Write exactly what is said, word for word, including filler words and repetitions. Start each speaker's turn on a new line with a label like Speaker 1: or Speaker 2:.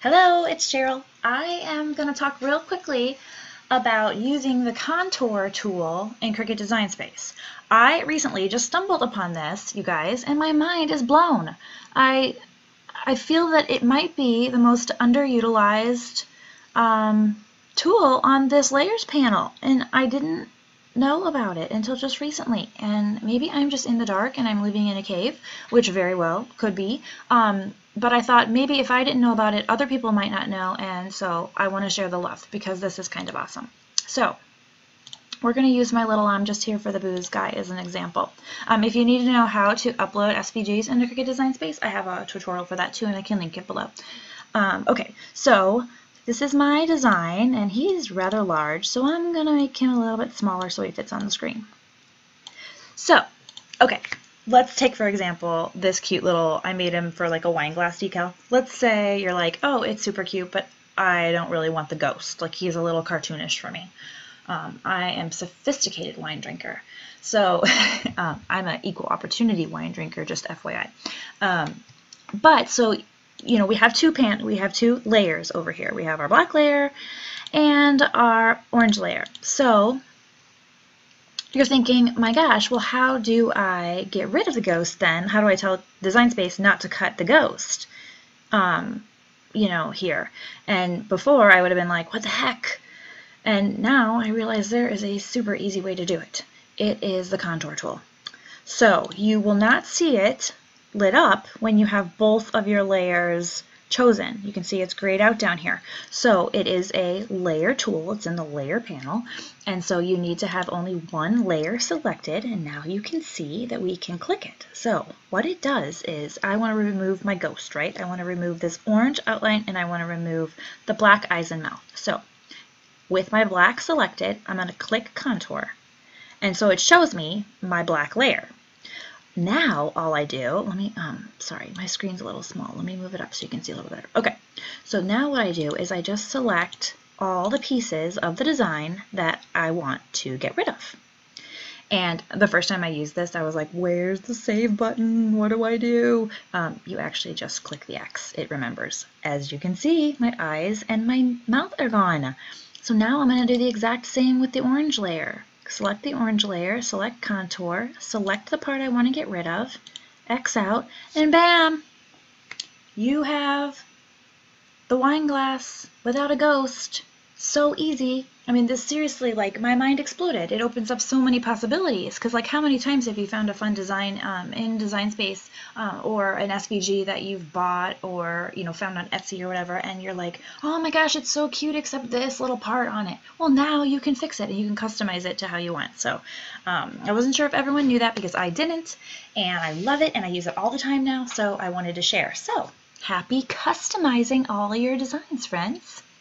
Speaker 1: Hello, it's Cheryl. I am going to talk real quickly about using the contour tool in Cricut Design Space. I recently just stumbled upon this, you guys, and my mind is blown. I I feel that it might be the most underutilized um, tool on this layers panel, and I didn't know about it until just recently. And maybe I'm just in the dark and I'm living in a cave, which very well could be. Um, but I thought maybe if I didn't know about it, other people might not know, and so I want to share the love because this is kind of awesome. So we're going to use my little I'm just here for the booze guy as an example. Um, if you need to know how to upload S V Gs into Cricut Design Space, I have a tutorial for that too, and I can link it below. Um, okay, so this is my design, and he's rather large, so I'm going to make him a little bit smaller so he fits on the screen. So, okay, let's take, for example, this cute little, I made him for like a wine glass decal. Let's say you're like, oh, it's super cute, but I don't really want the ghost. Like, he's a little cartoonish for me. Um, I am a sophisticated wine drinker. So, um, I'm an equal opportunity wine drinker, just F Y I. Um, but, so, you know, we have two pan we have two layers over here. We have our black layer and our orange layer. So you're thinking, my gosh, well, how do I get rid of the ghost then? How do I tell Design Space not to cut the ghost, um, you know, here? And before I would have been like, what the heck? And now I realize there is a super easy way to do it. It is the contour tool. So you will not see it lit up when you have both of your layers chosen. You can see it's grayed out down here. So it is a layer tool. It's in the layer panel. And so you need to have only one layer selected, and now you can see that we can click it. So what it does is I want to remove my ghost, right? I want to remove this orange outline, and I want to remove the black eyes and mouth. So with my black selected, I'm going to click contour. And so it shows me my black layer. Now all I do, let me, um, sorry, my screen's a little small. Let me move it up so you can see a little better. Okay, so now what I do is I just select all the pieces of the design that I want to get rid of. And the first time I used this, I was like, where's the save button? What do I do? Um, you actually just click the X. It remembers. As you can see, my eyes and my mouth are gone. So now I'm going to do the exact same with the orange layer. Select the orange layer, select contour, select the part I want to get rid of, X out, and bam! You have the wine glass without a ghost. So easy. I mean, this seriously, like, my mind exploded. It opens up so many possibilities. Because, like, how many times have you found a fun design um, in Design Space uh, or an S V G that you've bought or, you know, found on Etsy or whatever, and you're like, oh my gosh, it's so cute except this little part on it. Well, now you can fix it and you can customize it to how you want. So um, I wasn't sure if everyone knew that because I didn't, and I love it and I use it all the time now, so I wanted to share. So happy customizing all your designs, friends.